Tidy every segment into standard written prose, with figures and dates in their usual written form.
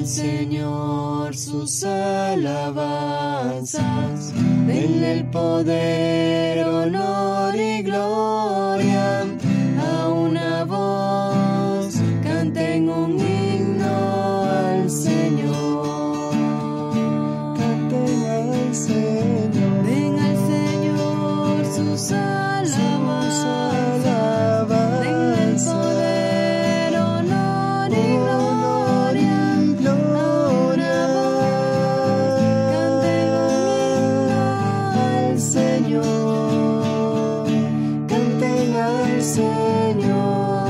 al Señor sus alabanzas, denle el poder, honor y gloria, a una voz canten un himno al Señor. Canten al Señor. Den al Señor sus alabanzas, denle el poder, honor y gloria, a una voz canten un himno al Señor. Canten al Señor.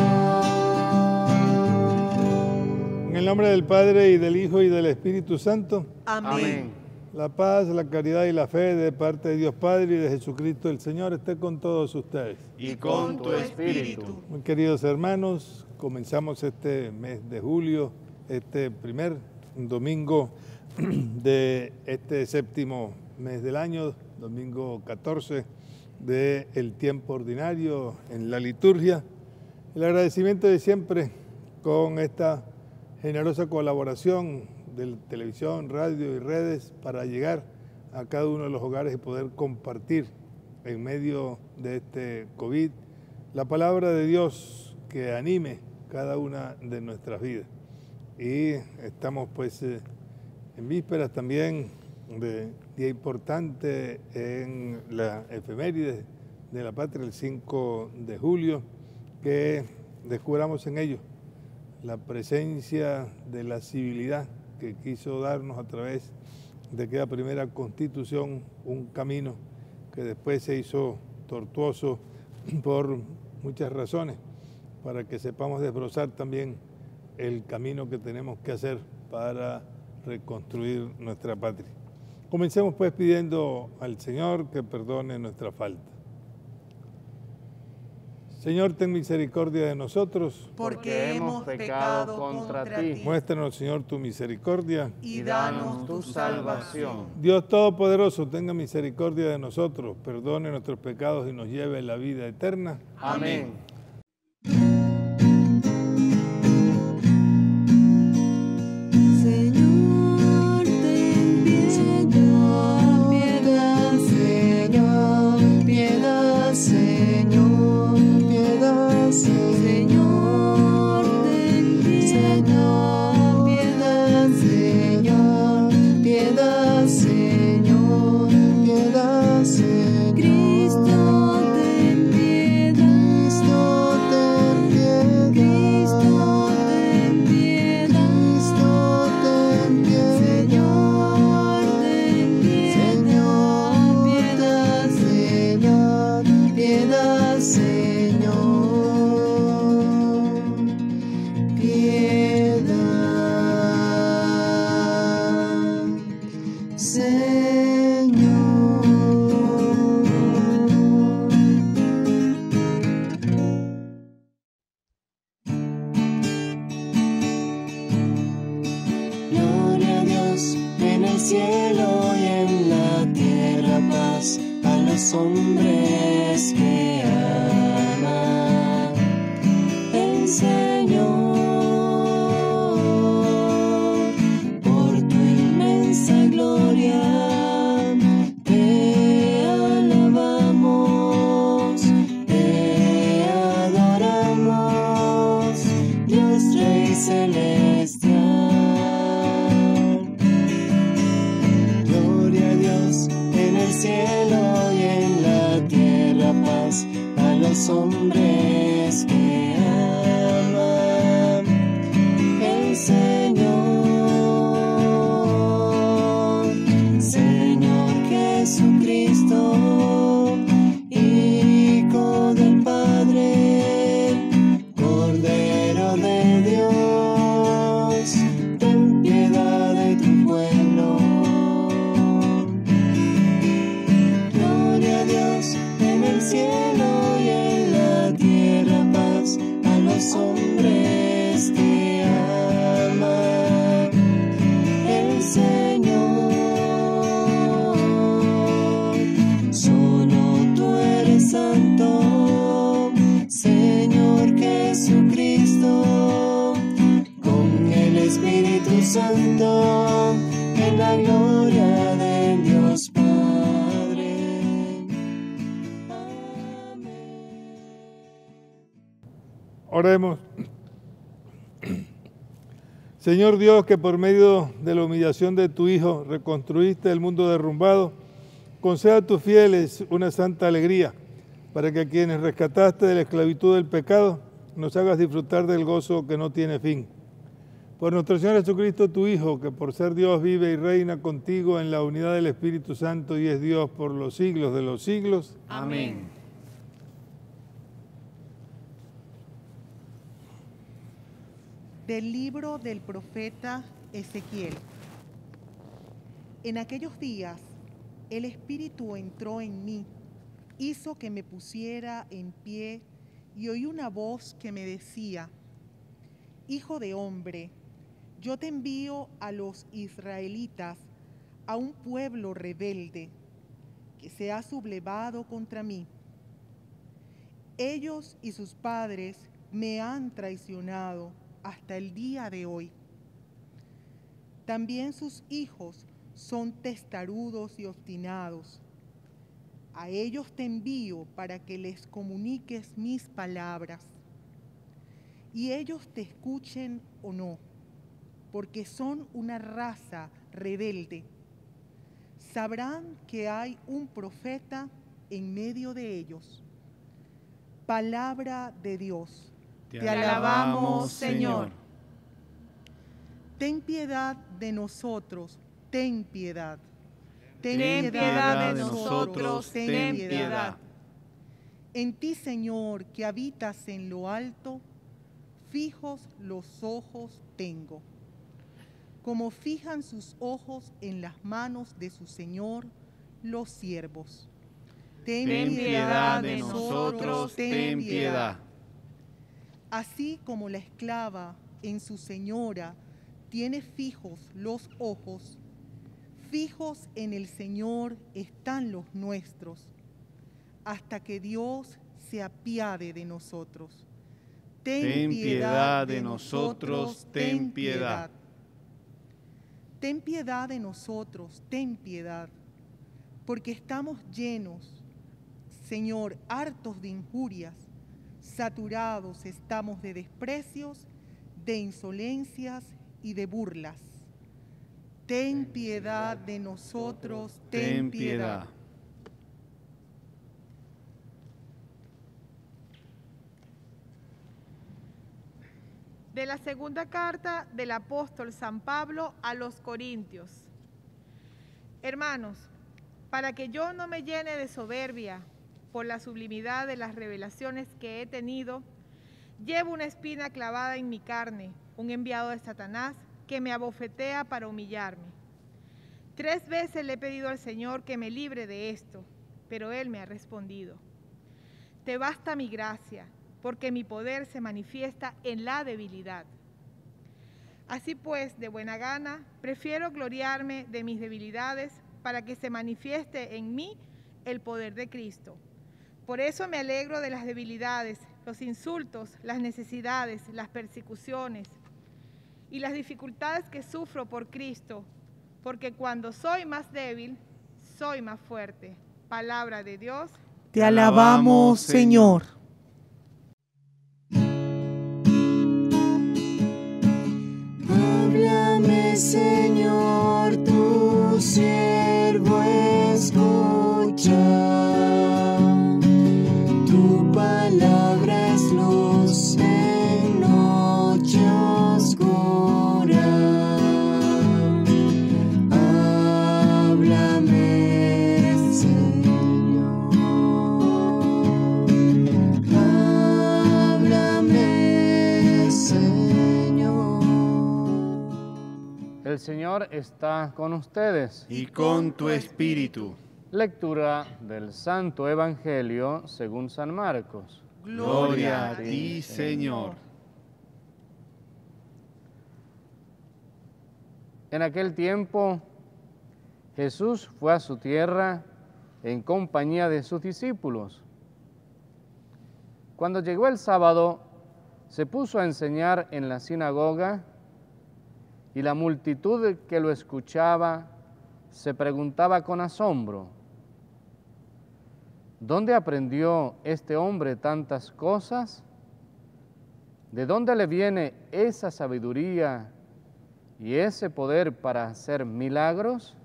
En el nombre del Padre, y del Hijo, y del Espíritu Santo. Amén. La paz, la caridad y la fe de parte de Dios Padre y de Jesucristo el Señor esté con todos ustedes. Y con tu espíritu. Muy queridos hermanos, comenzamos este mes de julio, este primer domingo de este séptimo mes del año, domingo 14 del tiempo ordinario en la liturgia. El agradecimiento de siempre con esta generosa colaboración de televisión, radio y redes para llegar a cada uno de los hogares y poder compartir en medio de este COVID la palabra de Dios que anime cada una de nuestras vidas. Y estamos pues en vísperas también de día importante en la efeméride de la patria, el 5 de julio, que descubramos en ello la presencia de la civilidad que quiso darnos a través de aquella primera constitución un camino que después se hizo tortuoso por muchas razones, para que sepamos desbrozar también el camino que tenemos que hacer para reconstruir nuestra patria. Comencemos pues pidiendo al Señor que perdone nuestra falta. Señor, ten misericordia de nosotros, Porque hemos pecado contra ti. Muéstranos, Señor, tu misericordia. Y danos tu salvación. Dios Todopoderoso, tenga misericordia de nosotros, perdone nuestros pecados y nos lleve a la vida eterna. Amén. Señor, ten piedad, Señor, piedad, Señor, piedad, Señor, ten piedad, piedad, Señor, piedad, Señor, piedad, Señor, Cristo, ten piedad. Oremos. Señor Dios, que por medio de la humillación de tu Hijo reconstruiste el mundo derrumbado, conceda a tus fieles una santa alegría, para que a quienes rescataste de la esclavitud del pecado, nos hagas disfrutar del gozo que no tiene fin. Por nuestro Señor Jesucristo, tu Hijo, que por ser Dios vive y reina contigo en la unidad del Espíritu Santo y es Dios por los siglos de los siglos. Amén. Del libro del profeta Ezequiel. En aquellos días, el Espíritu entró en mí, hizo que me pusiera en pie y oí una voz que me decía: Hijo de hombre, yo te envío a los israelitas, a un pueblo rebelde que se ha sublevado contra mí. Ellos y sus padres me han traicionado hasta el día de hoy. También sus hijos son testarudos y obstinados. A ellos te envío para que les comuniques mis palabras. Y ellos te escuchen o no, porque son una raza rebelde. Sabrán que hay un profeta en medio de ellos. Palabra de Dios. Te alabamos, Señor. Ten piedad de nosotros, ten piedad. Ten piedad de nosotros, ten piedad. En ti, Señor, que habitas en lo alto, fijos los ojos tengo. Como fijan sus ojos en las manos de su Señor, los siervos. Ten piedad de nosotros, ten piedad. Así como la esclava en su señora tiene fijos los ojos, fijos en el Señor están los nuestros, hasta que Dios se apiade de nosotros. Ten piedad de nosotros, ten piedad. Ten piedad de nosotros, ten piedad, porque estamos llenos, Señor, hartos de injurias, saturados estamos de desprecios, de insolencias y de burlas. Ten piedad de nosotros, ten piedad. De la segunda carta del apóstol San Pablo a los Corintios. Hermanos, para que yo no me llene de soberbia por la sublimidad de las revelaciones que he tenido, llevo una espina clavada en mi carne, un enviado de Satanás que me abofetea para humillarme. 3 veces le he pedido al Señor que me libre de esto, pero Él me ha respondido: te basta mi gracia, porque mi poder se manifiesta en la debilidad. Así pues, de buena gana, prefiero gloriarme de mis debilidades para que se manifieste en mí el poder de Cristo. Por eso me alegro de las debilidades, los insultos, las necesidades, las persecuciones y las dificultades que sufro por Cristo, porque cuando soy más débil, soy más fuerte. Palabra de Dios. Te alabamos, Señor. Háblame, Señor, tu siervo escucha. Tu palabra es luz en noche oscura. Háblame, Señor. Háblame, Señor. El Señor está con ustedes. Y con tu espíritu. Lectura del Santo Evangelio según San Marcos. Gloria a ti, Señor. En aquel tiempo, Jesús fue a su tierra en compañía de sus discípulos. Cuando llegó el sábado, se puso a enseñar en la sinagoga y la multitud que lo escuchaba se preguntaba con asombro: ¿dónde aprendió este hombre tantas cosas? ¿De dónde le viene esa sabiduría y ese poder para hacer milagros?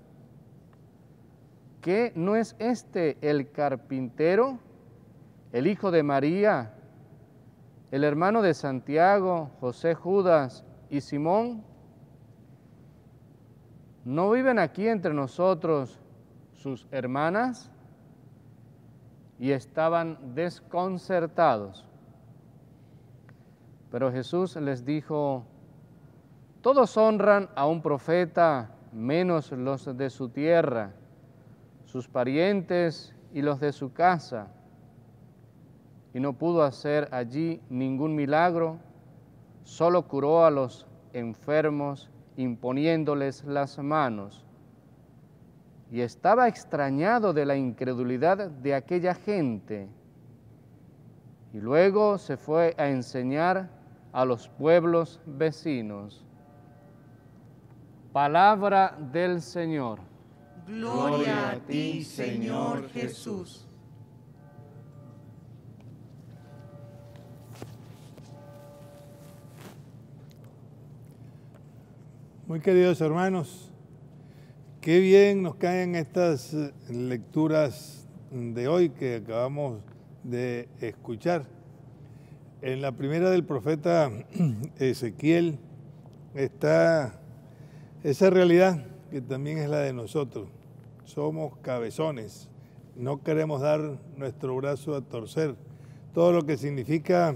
¿Qué no es este el carpintero, el hijo de María, el hermano de Santiago, José, Judas y Simón? ¿No viven aquí entre nosotros sus hermanas? Y estaban desconcertados. Pero Jesús les dijo: todos honran a un profeta, menos los de su tierra, sus parientes y los de su casa. Y no pudo hacer allí ningún milagro, solo curó a los enfermos, imponiéndoles las manos. Y estaba extrañado de la incredulidad de aquella gente. Y luego se fue a enseñar a los pueblos vecinos. Palabra del Señor. Gloria a ti, Señor Jesús. Muy queridos hermanos, qué bien nos caen estas lecturas de hoy que acabamos de escuchar. En la primera del profeta Ezequiel está esa realidad que también es la de nosotros. Somos cabezones, no queremos dar nuestro brazo a torcer. Todo lo que significa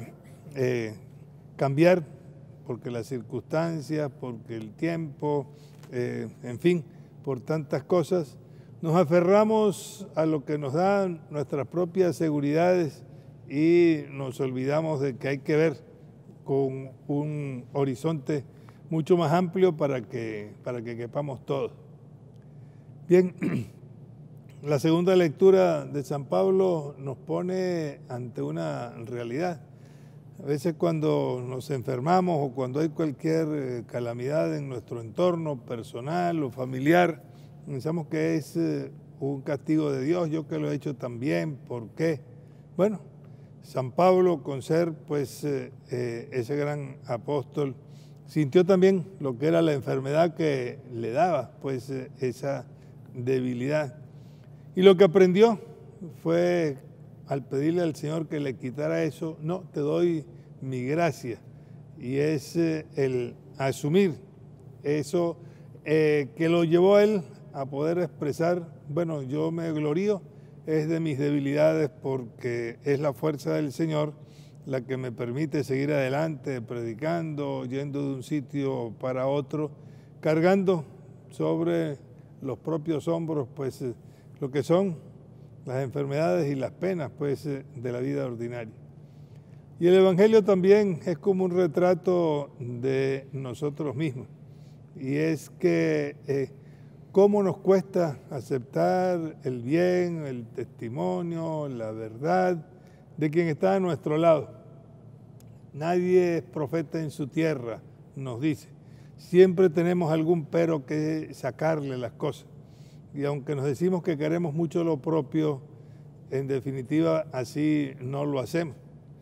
cambiar, porque las circunstancias, porque el tiempo, en fin, por tantas cosas, nos aferramos a lo que nos dan nuestras propias seguridades y nos olvidamos de que hay que ver con un horizonte mucho más amplio para que quepamos todos. Bien, la segunda lectura de San Pablo nos pone ante una realidad. A veces cuando nos enfermamos o cuando hay cualquier calamidad en nuestro entorno personal o familiar, pensamos que es un castigo de Dios, yo que lo he hecho también, ¿por qué? Bueno, San Pablo, con ser pues ese gran apóstol, sintió también lo que era la enfermedad que le daba, pues esa debilidad. Y lo que aprendió fue, al pedirle al Señor que le quitara eso, no, te doy mi gracia. Y es el asumir eso que lo llevó a él a poder expresar, bueno, yo me glorío, es de mis debilidades porque es la fuerza del Señor la que me permite seguir adelante, predicando, yendo de un sitio para otro, cargando sobre los propios hombros, pues, lo que son las enfermedades y las penas, pues, de la vida ordinaria. Y el Evangelio también es como un retrato de nosotros mismos. Y es que cómo nos cuesta aceptar el bien, el testimonio, la verdad de quien está a nuestro lado. Nadie es profeta en su tierra, nos dice. Siempre tenemos algún pero que sacarle las cosas. Y aunque nos decimos que queremos mucho lo propio, en definitiva así no lo hacemos.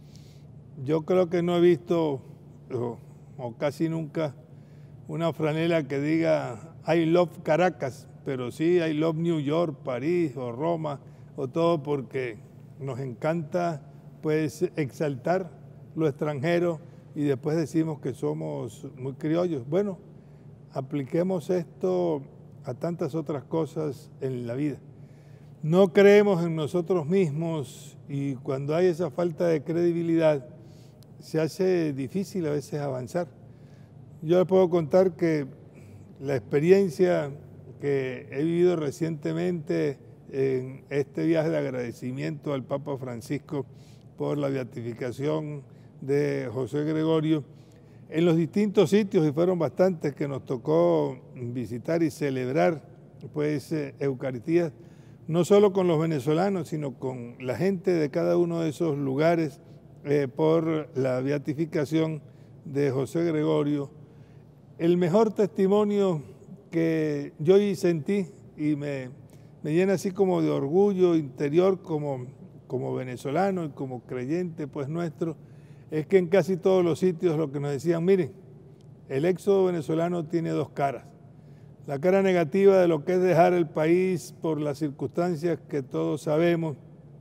Yo creo que no he visto, o casi nunca, una franela que diga I love Caracas, pero sí I love New York, París o Roma o todo, porque nos encanta pues exaltar lo extranjero y después decimos que somos muy criollos. Bueno, apliquemos esto a tantas otras cosas en la vida. No creemos en nosotros mismos y cuando hay esa falta de credibilidad se hace difícil a veces avanzar. Yo les puedo contar que la experiencia que he vivido recientemente en este viaje de agradecimiento al Papa Francisco por la beatificación de José Gregorio, en los distintos sitios, y fueron bastantes que nos tocó visitar y celebrar pues Eucaristías, no solo con los venezolanos, sino con la gente de cada uno de esos lugares por la beatificación de José Gregorio. El mejor testimonio que yo sentí y me llena así como de orgullo interior como venezolano y como creyente pues nuestro, es que en casi todos los sitios lo que nos decían, miren, el éxodo venezolano tiene dos caras. La cara negativa de lo que es dejar el país por las circunstancias que todos sabemos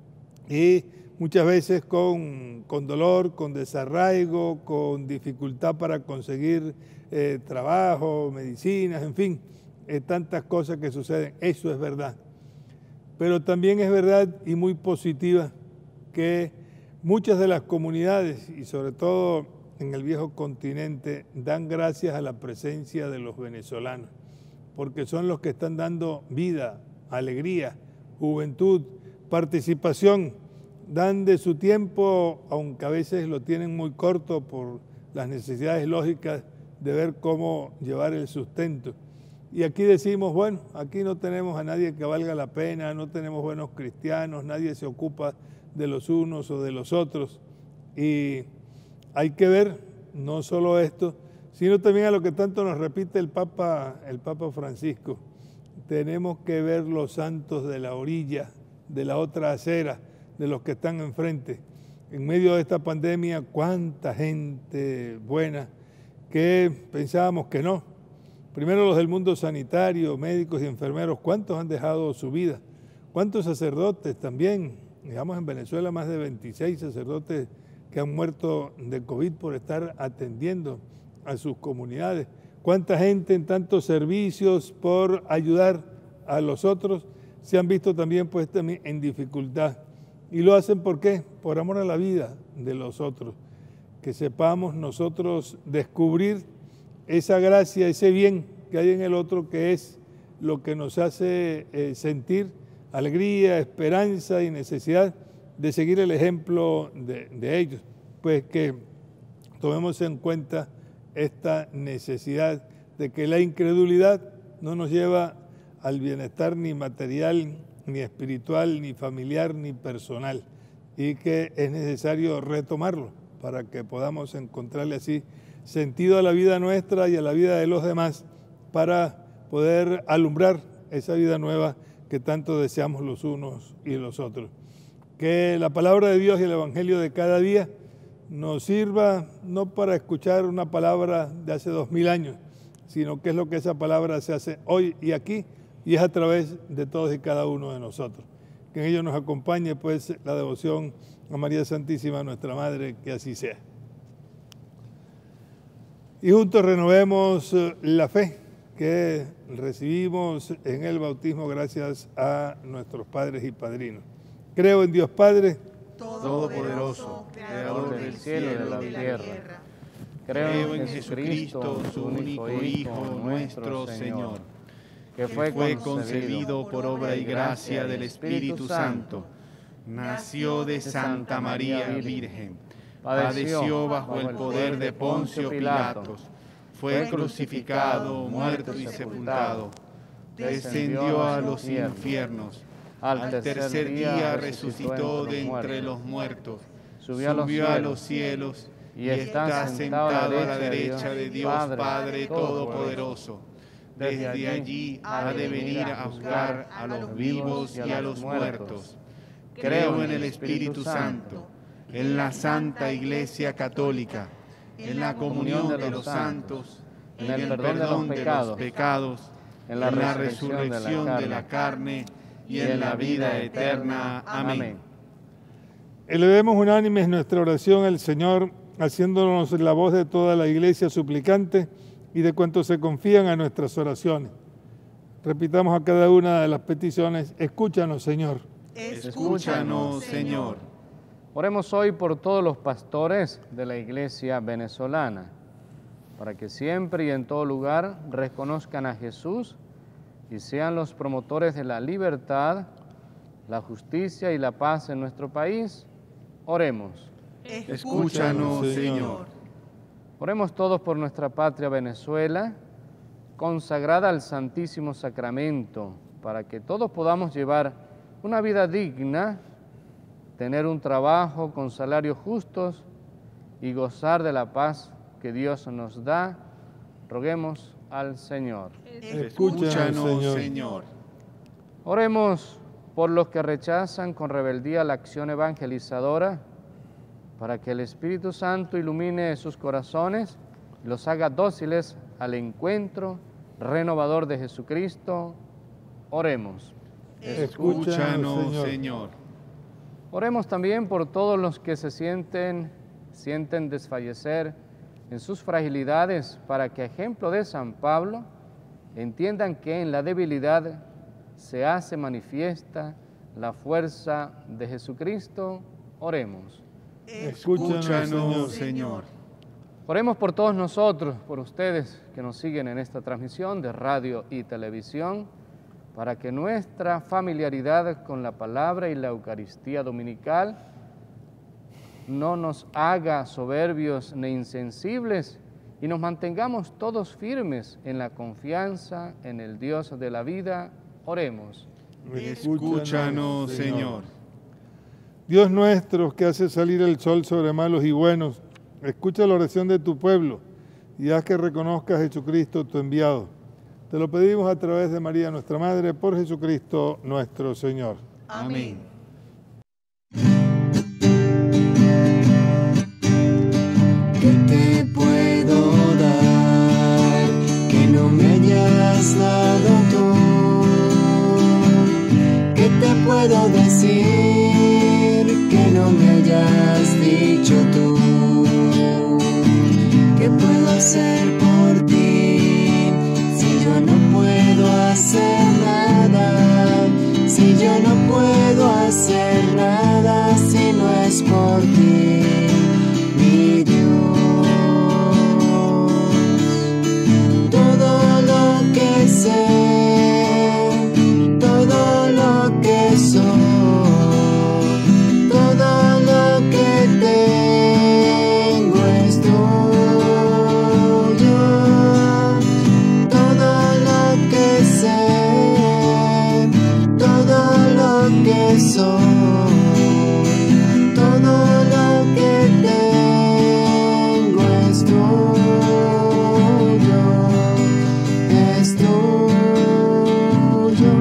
y muchas veces con dolor, con desarraigo, con dificultad para conseguir trabajo, medicinas, en fin, tantas cosas que suceden. Eso es verdad. Pero también es verdad y muy positiva que muchas de las comunidades, y sobre todo en el viejo continente, dan gracias a la presencia de los venezolanos, porque son los que están dando vida, alegría, juventud, participación, dan de su tiempo, aunque a veces lo tienen muy corto por las necesidades lógicas de ver cómo llevar el sustento. Y aquí decimos, bueno, aquí no tenemos a nadie que valga la pena, no tenemos buenos cristianos, nadie se ocupa de los unos o de los otros. Y hay que ver no solo esto, sino también a lo que tanto nos repite el Papa Francisco. Tenemos que ver los santos de la orilla, de la otra acera, de los que están enfrente. En medio de esta pandemia, cuánta gente buena que pensábamos que no. Primero los del mundo sanitario, médicos y enfermeros, ¿cuántos han dejado su vida? ¿Cuántos sacerdotes también? Digamos en Venezuela más de 26 sacerdotes que han muerto de COVID por estar atendiendo a sus comunidades. ¿Cuánta gente en tantos servicios por ayudar a los otros se han visto también pues en dificultad? Y lo hacen ¿por qué? Por amor a la vida de los otros. Que sepamos nosotros descubrir esa gracia, ese bien que hay en el otro, que es lo que nos hace sentir alegría, esperanza y necesidad de seguir el ejemplo de ellos. Pues que tomemos en cuenta esta necesidad de que la incredulidad no nos lleva al bienestar ni material, ni espiritual, ni familiar, ni personal, y que es necesario retomarlo para que podamos encontrarle así sentido a la vida nuestra y a la vida de los demás, para poder alumbrar esa vida nueva que tanto deseamos los unos y los otros. Que la palabra de Dios y el Evangelio de cada día nos sirva no para escuchar una palabra de hace 2000 años, sino que es lo que esa palabra se hace hoy y aquí, y es a través de todos y cada uno de nosotros. Que en ello nos acompañe pues la devoción a María Santísima, nuestra Madre, que así sea. Y juntos renovemos la fe que recibimos en el bautismo gracias a nuestros padres y padrinos. Creo en Dios Padre, Todopoderoso, Creador del cielo y de la tierra. Creo en Jesucristo, su único Hijo, nuestro Señor, que fue concebido por obra y gracia del Espíritu Santo, nació de Santa María Virgen, padeció bajo el poder de Poncio Pilatos, fue crucificado, muerto y sepultado, descendió a los infiernos, al tercer día resucitó de entre los muertos, subió a los cielos y está sentado a la derecha de Dios Padre Todopoderoso. Desde allí ha de venir a juzgar a los vivos y a los muertos. Creo en el Espíritu Santo, en la Santa Iglesia Católica, en la comunión de los santos, en el perdón de los pecados, en la resurrección de la carne y en la vida eterna. Amén. Elevemos unánimes nuestra oración al Señor, haciéndonos la voz de toda la Iglesia suplicante y de cuantos se confían a nuestras oraciones. Repitamos a cada una de las peticiones: escúchanos, Señor. Escúchanos, Señor. Oremos hoy por todos los pastores de la Iglesia venezolana, para que siempre y en todo lugar reconozcan a Jesús y sean los promotores de la libertad, la justicia y la paz en nuestro país. Oremos. Escúchanos, Señor. Oremos todos por nuestra patria Venezuela, consagrada al Santísimo Sacramento, para que todos podamos llevar una vida digna, tener un trabajo con salarios justos y gozar de la paz que Dios nos da. Roguemos al Señor. Escúchanos, Señor. Oremos por los que rechazan con rebeldía la acción evangelizadora, para que el Espíritu Santo ilumine sus corazones y los haga dóciles al encuentro renovador de Jesucristo. Oremos. Escúchanos, Señor. Oremos también por todos los que se sienten desfallecer en sus fragilidades, para que, a ejemplo de San Pablo, entiendan que en la debilidad se hace manifiesta la fuerza de Jesucristo. Oremos. Escúchanos, Señor. Oremos por todos nosotros, por ustedes que nos siguen en esta transmisión de radio y televisión, para que nuestra familiaridad con la palabra y la Eucaristía dominical no nos haga soberbios ni insensibles y nos mantengamos todos firmes en la confianza en el Dios de la vida. Oremos. Escúchanos, Señor. Dios nuestro, que hace salir el sol sobre malos y buenos, escucha la oración de tu pueblo y haz que reconozca a Jesucristo, tu enviado. Te lo pedimos a través de María, nuestra Madre, por Jesucristo nuestro Señor. Amén. ¿Qué te puedo dar que no me hayas dado tú? ¿Qué te puedo decir que no me hayas dicho tú? ¿Qué puedo hacer por ti si yo no puedo hacer nada? Si yo no puedo hacer nada si no es por ti, mi Dios. Todo lo que sé, todo lo que soy, todo lo que tengo es tuyo. Todo lo que sé, todo lo que soy, todo lo que tengo es tuyo, es tuyo.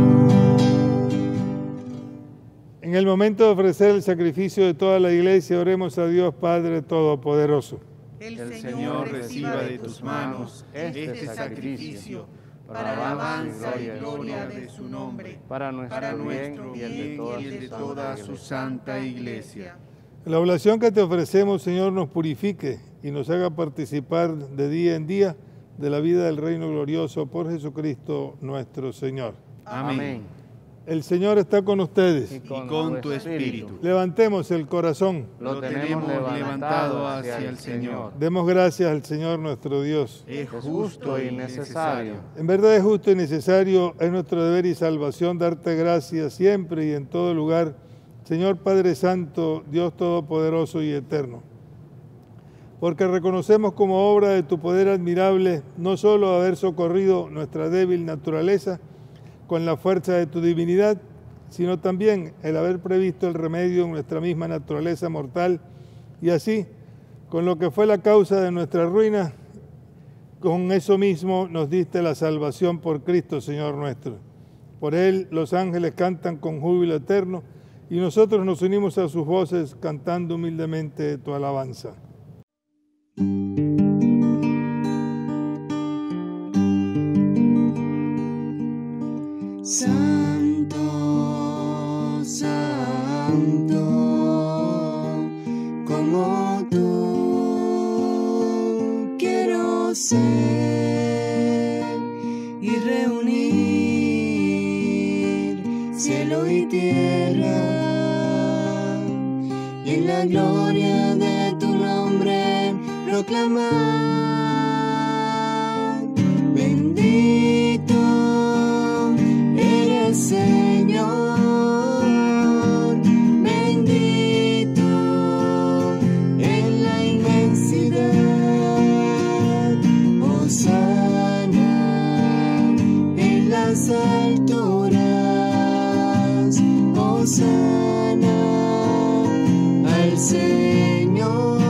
En el momento de ofrecer el sacrificio de toda la iglesia, oremos a Dios Padre Todopoderoso. El Señor reciba de tus manos este sacrificio para alabanza y gloria de su nombre, para nuestro bien y el de toda su santa iglesia. La oración que te ofrecemos, Señor, nos purifique y nos haga participar de día en día de la vida del reino glorioso por Jesucristo nuestro Señor. Amén. El Señor está con ustedes. Y con tu espíritu. Levantemos el corazón. Lo tenemos levantado hacia el Señor. Demos gracias al Señor nuestro Dios. Es justo y necesario. En verdad es justo y necesario, es nuestro deber y salvación darte gracias siempre y en todo lugar, Señor Padre Santo, Dios Todopoderoso y Eterno. Porque reconocemos como obra de tu poder admirable no solo haber socorrido nuestra débil naturaleza con la fuerza de tu divinidad, sino también el haber previsto el remedio en nuestra misma naturaleza mortal, y así, con lo que fue la causa de nuestra ruina, con eso mismo nos diste la salvación por Cristo, Señor nuestro. Por Él los ángeles cantan con júbilo eterno, y nosotros nos unimos a sus voces cantando humildemente tu alabanza. Santo, santo, como tú quiero ser y reunir cielo y tierra y en la gloria de tu nombre proclamar. Bendito eres, Señor, bendito en la inmensidad, hosana en las alturas, hosana al Señor.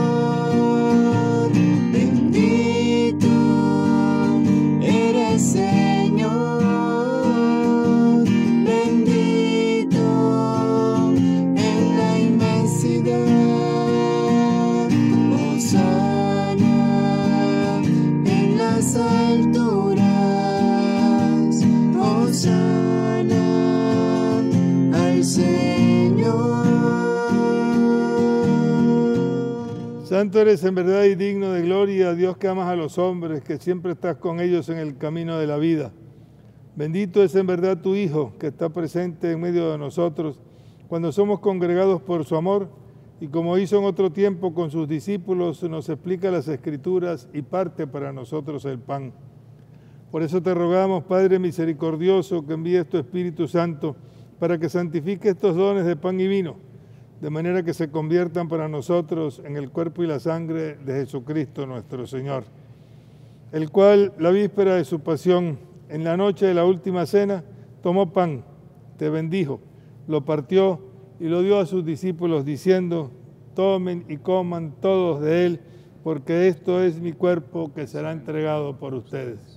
Bendito eres, Señor, bendito Santo eres en verdad y digno de gloria, Dios que amas a los hombres, que siempre estás con ellos en el camino de la vida. Bendito es en verdad tu Hijo, que está presente en medio de nosotros, cuando somos congregados por su amor, y como hizo en otro tiempo con sus discípulos, nos explica las Escrituras y parte para nosotros el pan. Por eso te rogamos, Padre misericordioso, que envíes tu Espíritu Santo para que santifique estos dones de pan y vino, de manera que se conviertan para nosotros en el cuerpo y la sangre de Jesucristo nuestro Señor, el cual, la víspera de su pasión, en la noche de la última cena, tomó pan, te bendijo, lo partió y lo dio a sus discípulos diciendo: tomen y coman todos de él, porque esto es mi cuerpo que será entregado por ustedes.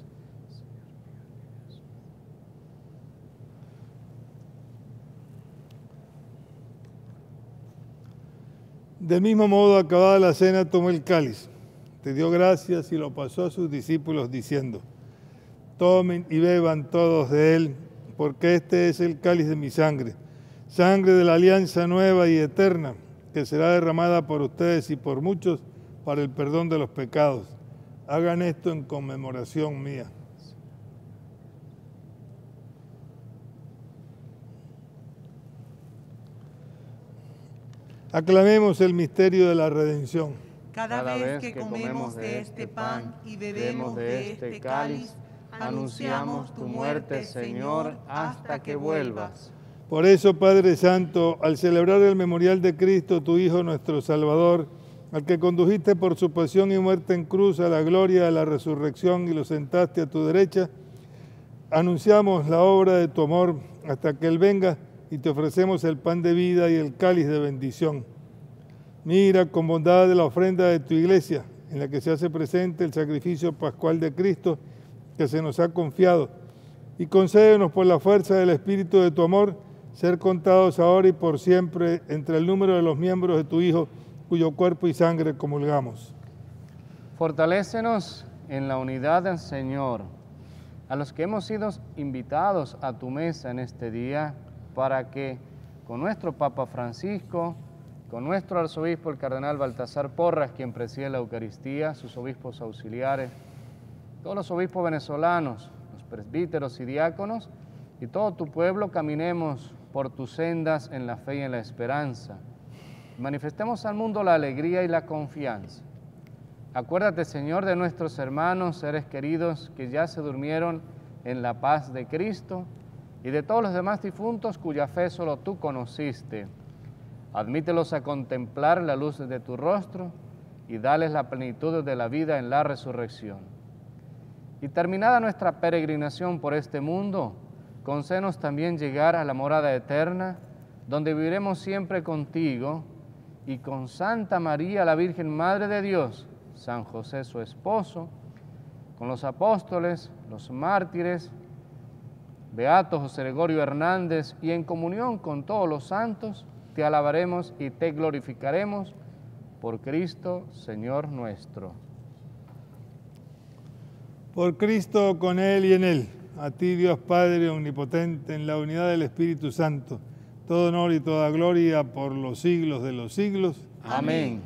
Del mismo modo, acabada la cena, tomó el cáliz, te dio gracias y lo pasó a sus discípulos diciendo: tomen y beban todos de él, porque este es el cáliz de mi sangre, sangre de la alianza nueva y eterna, que será derramada por ustedes y por muchos para el perdón de los pecados. Hagan esto en conmemoración mía. Aclamemos el misterio de la redención. Cada vez que comemos de este pan y bebemos de este cáliz, anunciamos tu muerte, Señor, hasta que vuelvas. Por eso, Padre Santo, al celebrar el memorial de Cristo, tu Hijo, nuestro Salvador, al que condujiste por su pasión y muerte en cruz a la gloria de la resurrección y lo sentaste a tu derecha, anunciamos la obra de tu amor hasta que Él venga, y te ofrecemos el pan de vida y el cáliz de bendición. Mira con bondad la ofrenda de tu iglesia, en la que se hace presente el sacrificio pascual de Cristo que se nos ha confiado, y concédenos por la fuerza del Espíritu de tu amor, ser contados ahora y por siempre entre el número de los miembros de tu Hijo, cuyo cuerpo y sangre comulgamos. Fortalécenos en la unidad del Señor, a los que hemos sido invitados a tu mesa en este día, para que con nuestro Papa Francisco, con nuestro arzobispo el cardenal Baltasar Porras, quien preside la Eucaristía, sus obispos auxiliares, todos los obispos venezolanos, los presbíteros y diáconos, y todo tu pueblo, caminemos por tus sendas en la fe y en la esperanza. Manifestemos al mundo la alegría y la confianza. Acuérdate, Señor, de nuestros hermanos, seres queridos, que ya se durmieron en la paz de Cristo, y de todos los demás difuntos cuya fe solo tú conociste. Admítelos a contemplar la luz de tu rostro y dales la plenitud de la vida en la resurrección. Y terminada nuestra peregrinación por este mundo, concédenos también llegar a la morada eterna, donde viviremos siempre contigo, y con Santa María, la Virgen Madre de Dios, San José su esposo, con los apóstoles, los mártires, Beato José Gregorio Hernández, y en comunión con todos los santos, te alabaremos y te glorificaremos por Cristo, Señor nuestro. Por Cristo, con Él y en Él, a ti, Dios Padre omnipotente, en la unidad del Espíritu Santo, todo honor y toda gloria por los siglos de los siglos. Amén.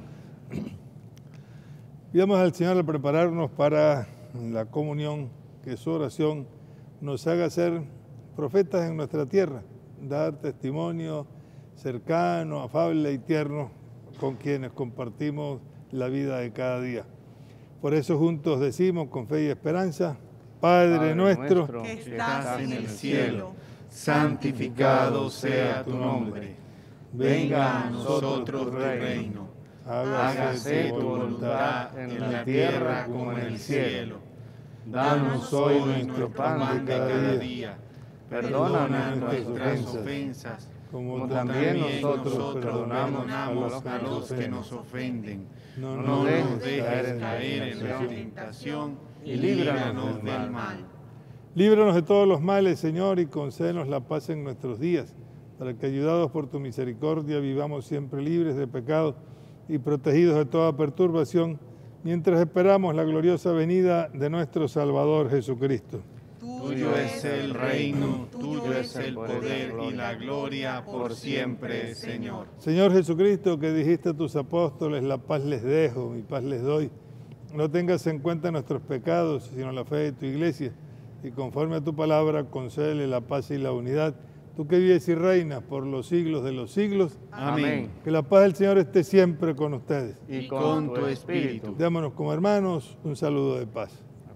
Pidamos al Señor al prepararnos para la comunión, que su oración nos haga ser profetas en nuestra tierra, dar testimonio cercano, afable y tierno con quienes compartimos la vida de cada día. Por eso juntos decimos con fe y esperanza: Padre nuestro que estás en el cielo, santificado sea tu nombre. Venga a nosotros tu reino. Hágase tu voluntad en la tierra como en el cielo. Danos hoy nuestro pan de cada día. Perdona nuestras ofensas, como también nosotros perdonamos a los que nos ofenden. No nos dejes caer en la tentación y líbranos del mal. Líbranos de todos los males, Señor, y concédenos la paz en nuestros días, para que, ayudados por tu misericordia, vivamos siempre libres de pecado y protegidos de toda perturbación, mientras esperamos la gloriosa venida de nuestro Salvador Jesucristo. Tuyo es el reino, tuyo es el poder y la gloria por siempre, Señor. Señor Jesucristo, que dijiste a tus apóstoles, la paz les dejo, mi paz les doy. No tengas en cuenta nuestros pecados, sino la fe de tu iglesia. Y conforme a tu palabra, concédele la paz y la unidad. Tú que vives y reinas por los siglos de los siglos. Amén. Que la paz del Señor esté siempre con ustedes. Y con tu espíritu. Démonos como hermanos un saludo de paz.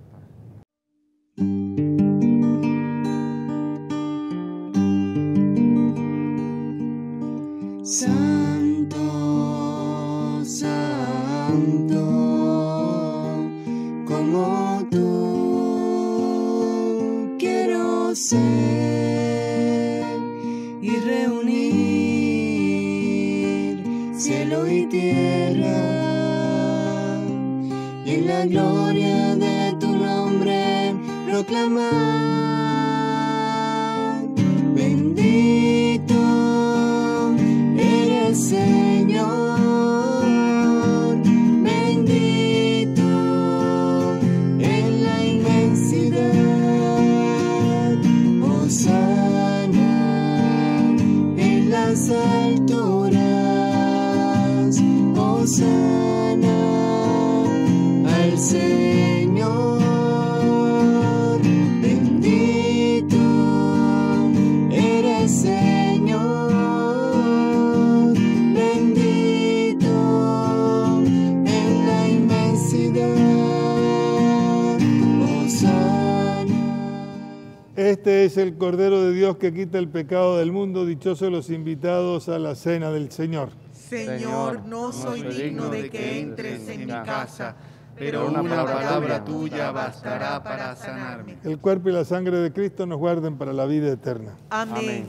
Santo, santo, como tú quiero ser y reunir cielo y tierra y en la gloria de tu nombre proclamar. Bendito eres, Señor, bendito en la inmensidad. Hosana en las alturas, hosana al Señor. Bendito eres, Señor, bendito en la inmensidad. Hosana. Este es el Cordero de Dios que quita el pecado del mundo. Dichosos los invitados a la cena del Señor. Señor, no soy digno de que entres en mi casa, pero una palabra tuya bastará para sanarme. El cuerpo y la sangre de Cristo nos guarden para la vida eterna. Amén.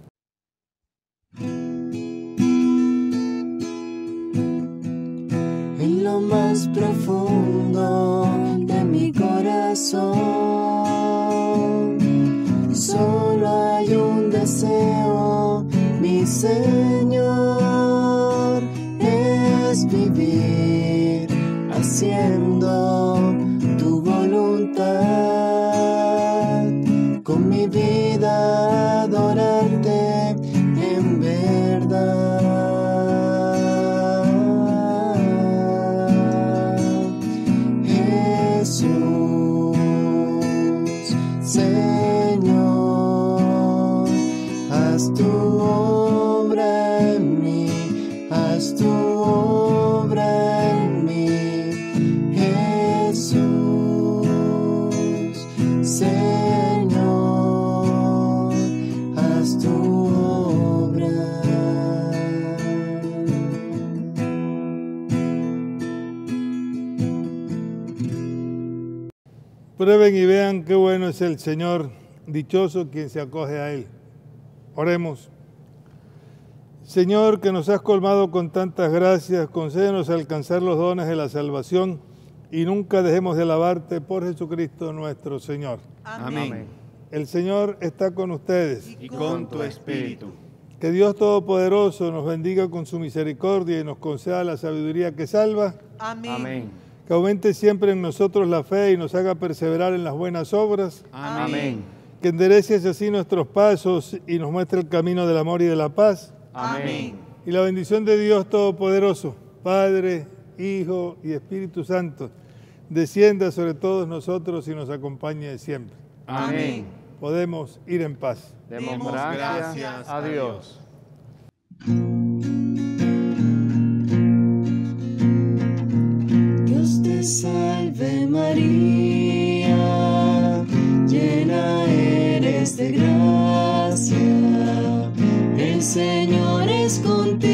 En lo más profundo de mi corazón, solo hay un deseo, mi Señor, es vivir haciendo tu voluntad, con mi vida adorarte en verdad. Jesús, Señor, haz tu obra en mí, haz tu obra en mí. Jesús, Señor, haz tu obra. Prueben y vean qué bueno es el Señor, dichoso quien se acoge a Él. Oremos. Señor, que nos has colmado con tantas gracias, concédenos alcanzar los dones de la salvación y nunca dejemos de alabarte por Jesucristo nuestro Señor. Amén. El Señor está con ustedes. Y con tu espíritu. Que Dios Todopoderoso nos bendiga con su misericordia y nos conceda la sabiduría que salva. Amén. Amén. Que aumente siempre en nosotros la fe y nos haga perseverar en las buenas obras. Amén. Que endereces así nuestros pasos y nos muestre el camino del amor y de la paz. Amén. Y la bendición de Dios Todopoderoso, Padre, Hijo y Espíritu Santo, descienda sobre todos nosotros y nos acompañe siempre. Amén. Podemos ir en paz. Demos gracias a Dios. Dios te salve María, llena eres de gracia, el Señor es contigo.